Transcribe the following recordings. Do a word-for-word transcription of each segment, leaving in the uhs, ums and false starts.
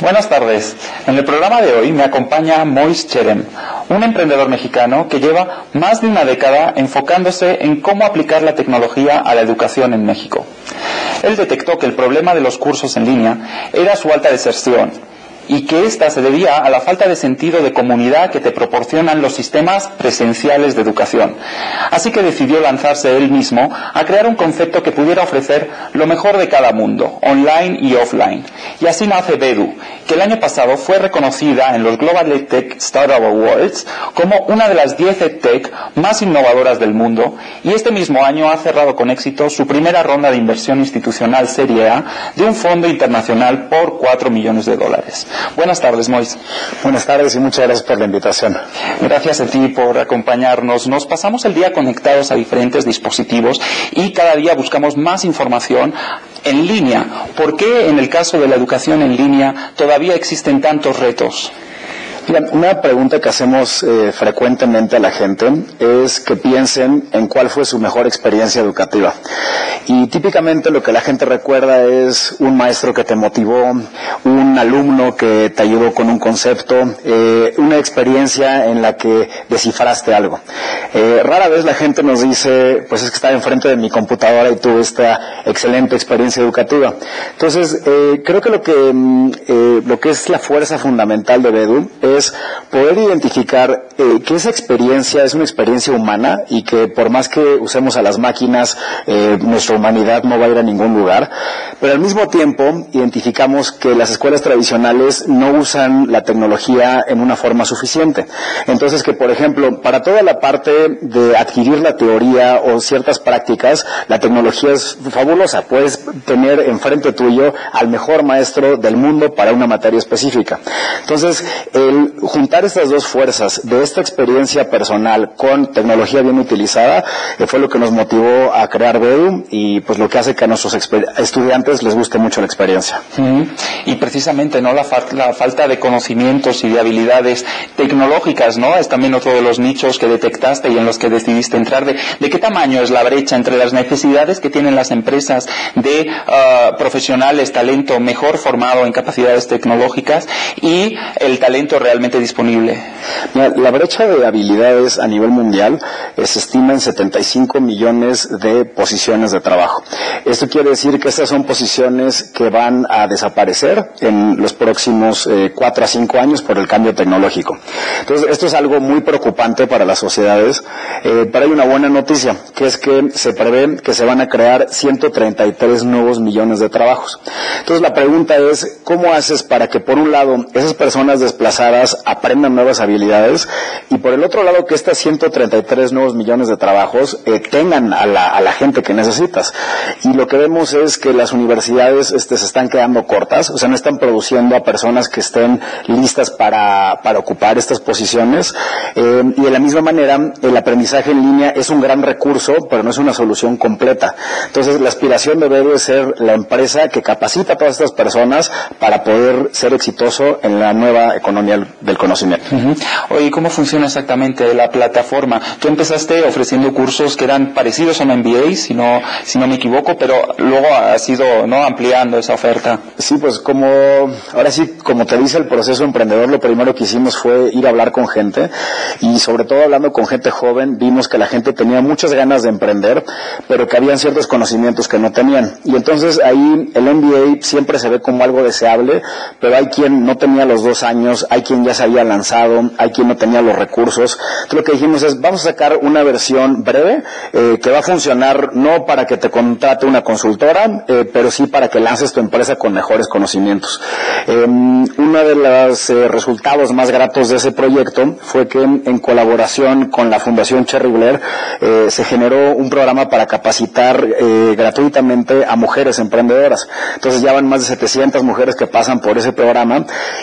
Buenas tardes. En el programa de hoy me acompaña Mois Cherem, un emprendedor mexicano que lleva más de una década enfocándose en cómo aplicar la tecnología a la educación en México. Él detectó que el problema de los cursos en línea era su alta deserción y que ésta se debía a la falta de sentido de comunidad que te proporcionan los sistemas presenciales de educación. Así que decidió lanzarse él mismo a crear un concepto que pudiera ofrecer lo mejor de cada mundo, online y offline. Y así nace Bedu, que el año pasado fue reconocida en los Global EdTech Startup Awards como una de las diez EdTech más innovadoras del mundo, y este mismo año ha cerrado con éxito su primera ronda de inversión institucional Serie A de un fondo internacional por cuatro millones de dólares. Buenas tardes, Mois. Buenas tardes y muchas gracias por la invitación. Gracias a ti por acompañarnos. Nos pasamos el día conectados a diferentes dispositivos y cada día buscamos más información en línea. ¿Por qué en el caso de la educación en línea todavía existen tantos retos? Mira, una pregunta que hacemos eh, frecuentemente a la gente es que piensen en cuál fue su mejor experiencia educativa. Y típicamente lo que la gente recuerda es un maestro que te motivó, un alumno que te ayudó con un concepto, eh, una experiencia en la que descifraste algo. Eh, rara vez la gente nos dice, pues es que estaba enfrente de mi computadora y tuve esta excelente experiencia educativa. Entonces, eh, creo que lo que, eh, lo que es la fuerza fundamental de Bedu es es poder identificar eh, que esa experiencia es una experiencia humana y que por más que usemos a las máquinas, eh, nuestra humanidad no va a ir a ningún lugar, pero al mismo tiempo identificamos que las escuelas tradicionales no usan la tecnología en una forma suficiente. Entonces que, por ejemplo, para toda la parte de adquirir la teoría o ciertas prácticas, la tecnología es fabulosa. Puedes tener enfrente tuyo al mejor maestro del mundo para una materia específica. Entonces, el juntar estas dos fuerzas de esta experiencia personal con tecnología bien utilizada eh, fue lo que nos motivó a crear Bedu y pues lo que hace que a nuestros estudiantes les guste mucho la experiencia. Uh-huh. Y precisamente no la, fa la falta de conocimientos y de habilidades tecnológicas, ¿no? Es también otro de los nichos que detectaste y en los que decidiste entrar. ¿De, de qué tamaño es la brecha entre las necesidades que tienen las empresas de uh, profesionales, talento mejor formado en capacidades tecnológicas y el talento realmente disponible? Mira, la brecha de habilidades a nivel mundial eh, se estima en setenta y cinco millones de posiciones de trabajo. Esto quiere decir que estas son posiciones que van a desaparecer en los próximos eh, cuatro a cinco años por el cambio tecnológico. Entonces, esto es algo muy preocupante para las sociedades, eh, pero hay una buena noticia, que es que se prevé que se van a crear ciento treinta y tres nuevos millones de trabajos. Entonces, la pregunta es, ¿cómo haces para que, por un lado, esas personas desplazadas aprendan nuevas habilidades y por el otro lado que estas ciento treinta y tres nuevos millones de trabajos eh, tengan a la, a la gente que necesitas? Y lo que vemos es que las universidades este, se están quedando cortas, o sea, no están produciendo a personas que estén listas para, para ocupar estas posiciones eh, y de la misma manera el aprendizaje en línea es un gran recurso, pero no es una solución completa. Entonces, la aspiración de Bedu es ser la empresa que capacita a todas estas personas para poder ser exitoso en la nueva economía del conocimiento. Uh-huh. Oye, ¿cómo funciona exactamente la plataforma? Tú empezaste ofreciendo cursos que eran parecidos a un M B A, si no, si no me equivoco, pero luego has ido, ¿no?, ampliando esa oferta. Sí, pues como, ahora sí, como te dice el proceso emprendedor, lo primero que hicimos fue ir a hablar con gente y sobre todo hablando con gente joven, vimos que la gente tenía muchas ganas de emprender, pero que habían ciertos conocimientos que no tenían. Y entonces ahí el M B A siempre se ve como algo deseable, pero hay quien no tenía los dos años, hay quien ya se había lanzado, hay quien no tenía los recursos. Entonces lo que dijimos es, vamos a sacar una versión breve eh, que va a funcionar no para que te contrate una consultora, eh, pero sí para que lances tu empresa con mejores conocimientos. Eh, uno de los eh, resultados más gratos de ese proyecto fue que en colaboración con la Fundación Cherry Blair eh, se generó un programa para capacitar eh, gratuitamente a mujeres emprendedoras. Entonces ya van más de setecientas mujeres que pasan por ese programa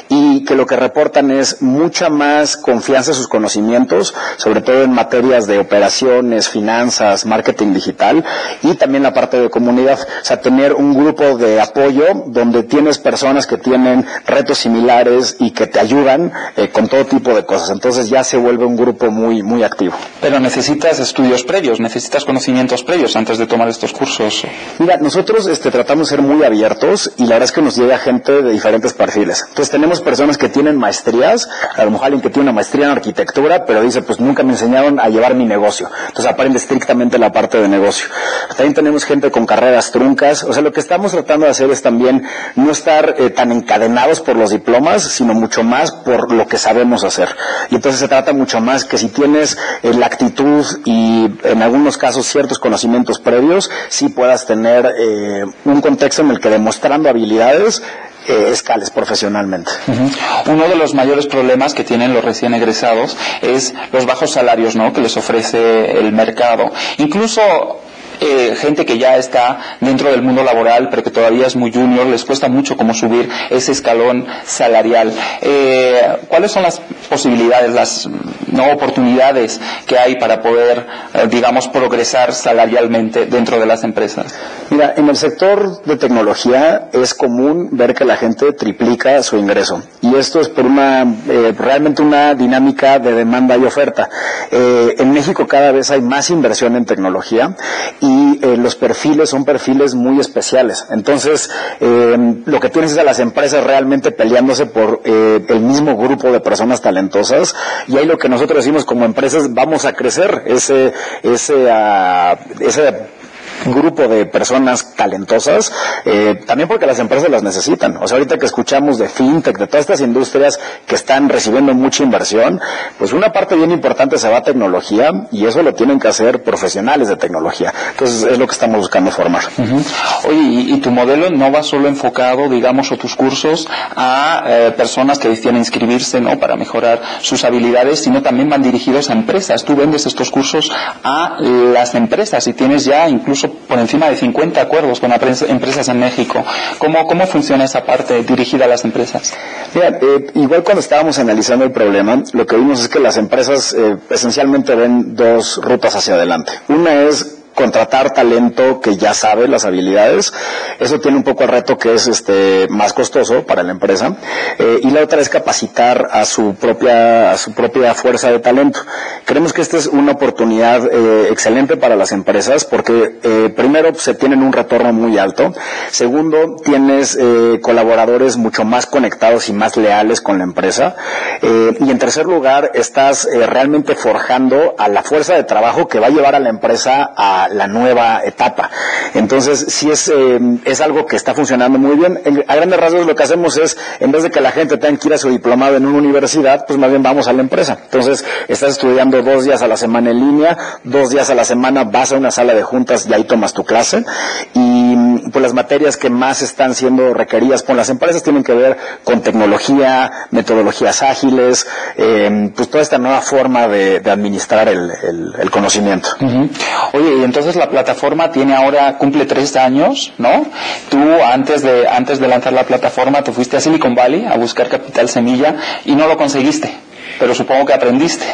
y que lo que reportan es mucha más confianza en sus conocimientos, sobre todo en materias de operaciones, finanzas, marketing digital y también la parte de comunidad. O sea, tener un un grupo de apoyo donde tienes personas que tienen retos similares y que te ayudan eh, con todo tipo de cosas. Entonces ya se vuelve un grupo muy, muy activo. Pero necesitas estudios previos, necesitas conocimientos previos antes de tomar estos cursos. Mira, nosotros este, tratamos de ser muy abiertos y la verdad es que nos llega gente de diferentes perfiles. Entonces tenemos personas que tienen maestrías, a lo mejor alguien que tiene una maestría en arquitectura, pero dice, pues nunca me enseñaron a llevar mi negocio. Entonces aprende estrictamente la parte de negocio. También tenemos gente con carreras truncas. O sea, lo que estamos tratando de hacer es también no estar eh, tan encadenados por los diplomas, sino mucho más por lo que sabemos hacer. Y entonces se trata mucho más que si tienes eh, la actitud y en algunos casos ciertos conocimientos previos, sí puedas tener eh, un contexto en el que demostrando habilidades Eh, escales profesionalmente. Uh-huh. Uno de los mayores problemas que tienen los recién egresados es los bajos salarios, ¿no?, que les ofrece el mercado. Incluso Eh, gente que ya está dentro del mundo laboral pero que todavía es muy junior, les cuesta mucho como subir ese escalón salarial. Eh, ¿Cuáles son las posibilidades, las no oportunidades que hay para poder, eh, digamos, progresar salarialmente dentro de las empresas? Mira, en el sector de tecnología es común ver que la gente triplica su ingreso y esto es por una eh, realmente una dinámica de demanda y oferta. Eh, en México cada vez hay más inversión en tecnología y eh, los perfiles son perfiles muy especiales. Entonces, eh, lo que tienes es a las empresas realmente peleándose por eh, el mismo grupo de personas talentosas y ahí lo que nosotros decimos como empresas, vamos a crecer ese ese uh, ese grupo de personas talentosas, eh, también porque las empresas las necesitan. O sea, ahorita que escuchamos de fintech, de todas estas industrias que están recibiendo mucha inversión, pues una parte bien importante se va a tecnología y eso lo tienen que hacer profesionales de tecnología. Entonces es lo que estamos buscando formar. Uh-huh. Oye, y, y tu modelo no va solo enfocado, digamos, o tus cursos a eh, personas que deciden inscribirse, ¿no?, para mejorar sus habilidades, sino también van dirigidos a empresas. Tú vendes estos cursos a las empresas y tienes ya incluso por encima de cincuenta acuerdos con empresas en México. ¿Cómo, cómo funciona esa parte dirigida a las empresas? Mira, eh, igual cuando estábamos analizando el problema, lo que vimos es que las empresas eh, esencialmente ven dos rutas hacia adelante. Una es contratar talento que ya sabe las habilidades. Eso tiene un poco el reto que es este más costoso para la empresa, eh, y la otra es capacitar a su propia a su propia fuerza de talento. Creemos que esta es una oportunidad eh, excelente para las empresas porque eh, primero se tienen un retorno muy alto, segundo tienes eh, colaboradores mucho más conectados y más leales con la empresa, eh, y en tercer lugar estás eh, realmente forjando a la fuerza de trabajo que va a llevar a la empresa a la nueva etapa. Entonces, sí es, eh, es algo que está funcionando muy bien. En, a grandes rasgos lo que hacemos es, en vez de que la gente tenga que ir a su diplomado en una universidad, pues más bien vamos a la empresa. Entonces, estás estudiando dos días a la semana en línea, dos días a la semana vas a una sala de juntas y ahí tomas tu clase. Y pues las materias que más están siendo requeridas por las empresas tienen que ver con tecnología, metodologías ágiles, eh, pues toda esta nueva forma de, de administrar el, el, el conocimiento. Uh-huh. Oye, y entonces la plataforma tiene ahora, cumple tres años, ¿no? Tú antes de, antes de lanzar la plataforma te fuiste a Silicon Valley a buscar capital semilla y no lo conseguiste, pero supongo que aprendiste.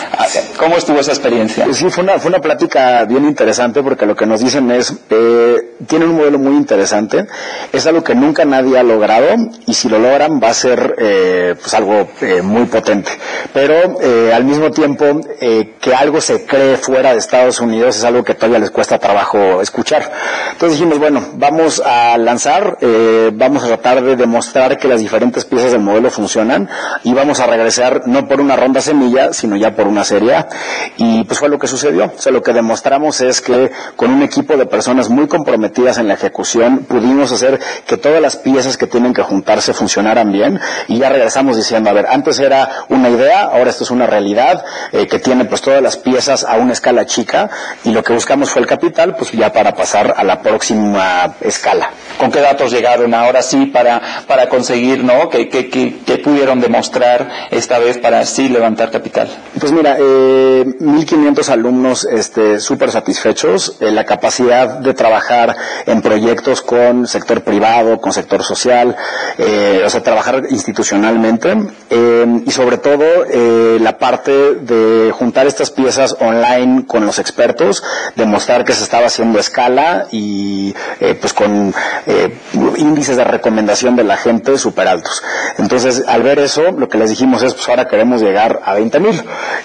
¿Cómo estuvo esa experiencia? Sí, fue una, fue una plática bien interesante porque lo que nos dicen es, eh, tienen un modelo muy interesante, es algo que nunca nadie ha logrado y si lo logran va a ser eh, pues algo eh, muy potente, pero eh, al mismo tiempo eh, que algo se cree fuera de Estados Unidos es algo que todavía les cuesta trabajo escuchar. Entonces dijimos, bueno, vamos a lanzar, eh, vamos a tratar de demostrar que las diferentes piezas del modelo funcionan y vamos a regresar no por una ronda semilla, sino ya por una serie A. Y pues fue lo que sucedió. O sea, lo que demostramos es que con un equipo de personas muy comprometidas en la ejecución pudimos hacer que todas las piezas que tienen que juntarse funcionaran bien y ya regresamos diciendo, a ver, antes era una idea, ahora esto es una realidad eh, que tiene pues todas las piezas a una escala chica y lo que buscamos fue el capital pues ya para pasar a la próxima escala. ¿Con qué datos llegaron ahora sí para, para conseguir, ¿no? ¿Qué, qué, qué, qué pudieron demostrar esta vez para sí levantar capital? Pues mira, eh, mil quinientos alumnos este, súper satisfechos, eh, la capacidad de trabajar en proyectos con sector privado, con sector social, eh, o sea, trabajar institucionalmente, eh, y sobre todo eh, la parte de juntar estas piezas online con los expertos, demostrar que se estaba haciendo a escala y eh, pues con eh, índices de recomendación de la gente súper altos. Entonces, al ver eso, lo que les dijimos es, pues ahora queremos llegar a veinte mil,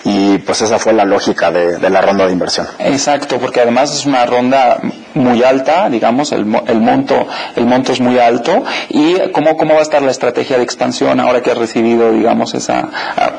y pues esa fue la lógica de, de la ronda de inversión. Exacto, porque además es una ronda muy alta, digamos, el, el monto el monto es muy alto. ¿Y cómo, cómo va a estar la estrategia de expansión ahora que has recibido, digamos, esa,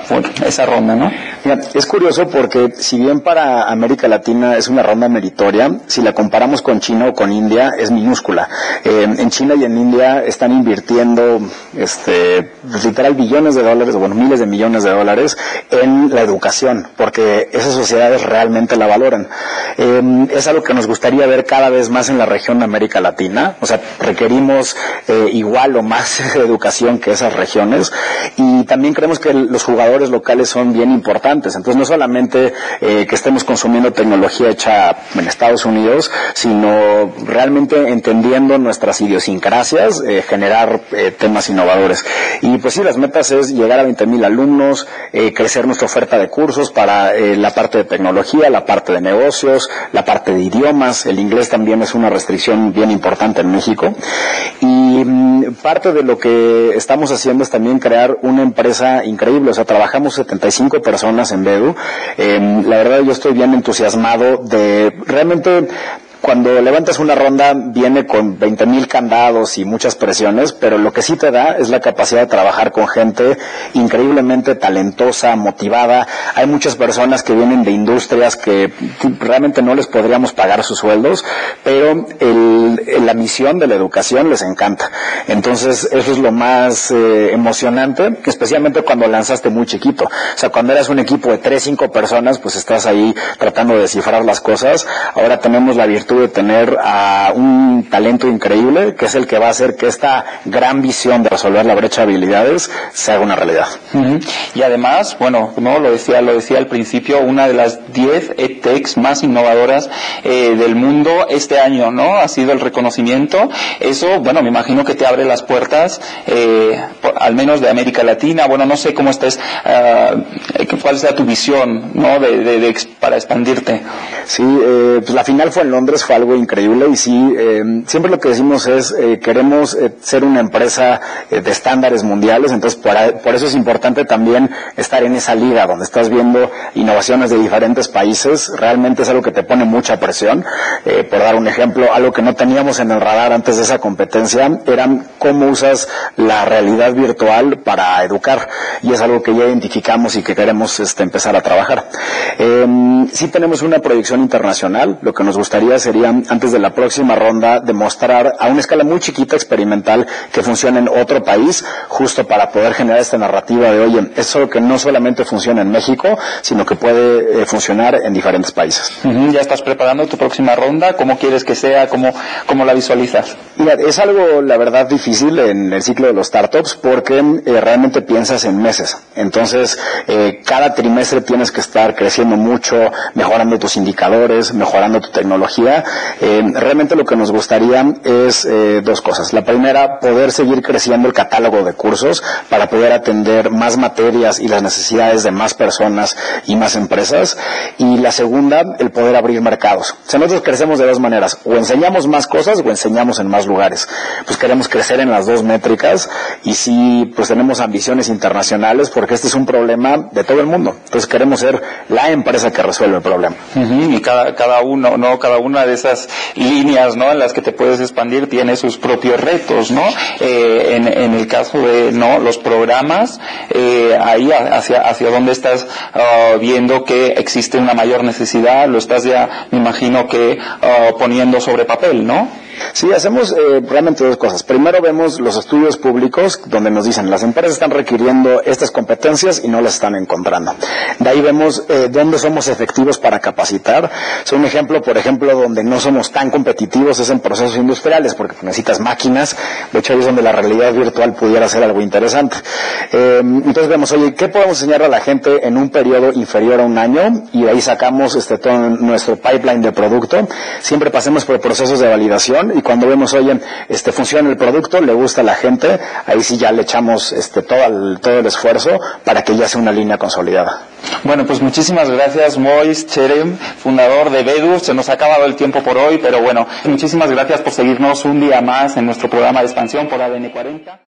esa ronda, ¿no? Mira, es curioso porque si bien para América Latina es una ronda meritoria, si la comparamos con China o con India, es minúscula. Eh, en China y en India están invirtiendo, este, literal, billones de dólares, bueno, miles de millones de dólares en la educación, porque esas sociedades realmente la valoran. Eh, es algo que nos gustaría ver cada vez más en la región de América Latina, o sea, requerimos eh, igual o más educación que esas regiones, y también creemos que los jugadores locales son bien importantes. Entonces, no solamente eh, que estemos consumiendo tecnología hecha en Estados Unidos, sino realmente entendiendo nuestras idiosincrasias, eh, generar eh, temas innovadores. Y pues sí, las metas es llegar a veinte mil alumnos, eh, crecer nuestra oferta de cursos para eh, la parte de tecnología, la parte de negocios, la parte de idiomas. El inglés también es una restricción bien importante en México. Y mmm, parte de lo que estamos haciendo es también crear una empresa increíble. O sea, trabajamos setenta y cinco personas en Bedu. Eh, la verdad, yo estoy bien entusiasmado de realmente... Cuando levantas una ronda viene con veinte mil candados y muchas presiones, pero lo que sí te da es la capacidad de trabajar con gente increíblemente talentosa, motivada. Hay muchas personas que vienen de industrias que realmente no les podríamos pagar sus sueldos, pero el, la misión de la educación les encanta. Entonces, eso es lo más eh, emocionante, que especialmente cuando lanzaste muy chiquito. O sea, cuando eras un equipo de tres, cinco personas, pues estás ahí tratando de descifrar las cosas. Ahora tenemos la virtud de tener a un talento increíble, que es el que va a hacer que esta gran visión de resolver la brecha de habilidades se haga una realidad. Uh-huh. Y además, bueno, no lo decía, lo decía al principio, una de las diez edtechs más innovadoras eh, del mundo este año, ¿no? Ha sido el reconocimiento. Eso, bueno, me imagino que te abre las puertas, eh, por, al menos de América Latina. Bueno, no sé cómo estés, uh, cuál sea tu visión, ¿no? De, de, de, para expandirte. Sí, eh, pues la final fue en Londres, fue algo increíble, y sí, eh, siempre lo que decimos es, eh, queremos eh, ser una empresa eh, de estándares mundiales. Entonces por, por eso es importante también estar en esa liga donde estás viendo innovaciones de diferentes países. Realmente es algo que te pone mucha presión. Eh, por dar un ejemplo, algo que no teníamos en el radar antes de esa competencia era cómo usas la realidad virtual para educar, y es algo que ya identificamos y que queremos este, empezar a trabajar. Eh, sí tenemos una proyección internacional. Lo que nos gustaría sería, antes de la próxima ronda, demostrar a una escala muy chiquita, experimental, que funciona en otro país, justo para poder generar esta narrativa de, oye, eso que no solamente funciona en México, sino que puede eh, funcionar en diferentes países. Uh-huh. ¿Ya estás preparando tu próxima ronda? ¿Cómo quieres que sea? ¿Cómo, cómo la visualizas? Mira, es algo, la verdad, difícil en el ciclo de los startups, porque eh, realmente piensas en meses. Entonces, eh, cada trimestre tienes que estar creciendo mucho, mejorando tus indicadores, mejorando tu tecnología. Eh, realmente lo que nos gustaría es eh, dos cosas. La primera, poder seguir creciendo el catálogo de cursos para poder atender más materias y las necesidades de más personas y más empresas. Y la segunda, el poder abrir mercados. O sea, nosotros crecemos de dos maneras: o enseñamos más cosas o enseñamos en más lugares. Pues queremos crecer en las dos métricas, y sí, pues tenemos ambiciones internacionales, porque este es un problema de todo el mundo. Entonces queremos ser la empresa que resuelve el problema. Uh-huh. Y cada, cada uno, ¿no? Cada una de esas líneas, ¿no?, en las que te puedes expandir tiene sus propios retos, ¿no? Eh, en, en el caso de, ¿no?, los programas, eh, ahí hacia, hacia dónde estás uh, viendo que existe una mayor necesidad, lo estás ya, me imagino que uh, poniendo sobre papel, ¿no? Sí, hacemos eh, realmente dos cosas. Primero, vemos los estudios públicos donde nos dicen las empresas están requiriendo estas competencias y no las están encontrando. De ahí vemos eh, dónde somos efectivos para capacitar. Es un ejemplo, por ejemplo, donde no somos tan competitivos es en procesos industriales, porque necesitas máquinas. De hecho, ahí es donde la realidad virtual pudiera ser algo interesante. Eh, entonces vemos, oye, ¿qué podemos enseñar a la gente en un periodo inferior a un año? Y de ahí sacamos este todo nuestro pipeline de producto. Siempre pasemos por procesos de validación, expansión, y cuando vemos, oye, este, funciona el producto, le gusta a la gente, ahí sí ya le echamos este, todo, el, todo el esfuerzo para que ya sea una línea consolidada. Bueno, pues muchísimas gracias, Mois Cherem, fundador de Vedus. Se nos ha acabado el tiempo por hoy, pero bueno, muchísimas gracias por seguirnos un día más en nuestro programa de expansión por A D N cuarenta.